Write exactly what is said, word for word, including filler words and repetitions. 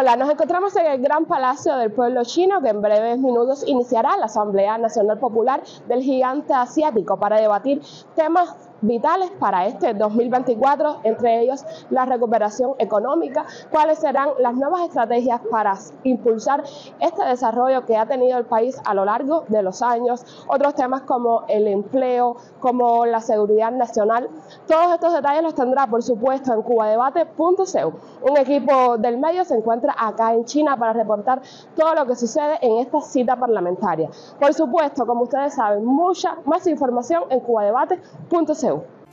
Hola, nos encontramos en el Gran Palacio del Pueblo Chino, que en breves minutos iniciará la Asamblea Nacional Popular del Gigante Asiático para debatir temas vitales para este dos mil veinticuatro, entre ellos la recuperación económica, cuáles serán las nuevas estrategias para impulsar este desarrollo que ha tenido el país a lo largo de los años, otros temas como el empleo, como la seguridad nacional. Todos estos detalles los tendrá, por supuesto, en cubadebate punto c u. Un equipo del medio se encuentra acá en China para reportar todo lo que sucede en esta cita parlamentaria. Por supuesto, como ustedes saben, mucha más información en cubadebate punto c u.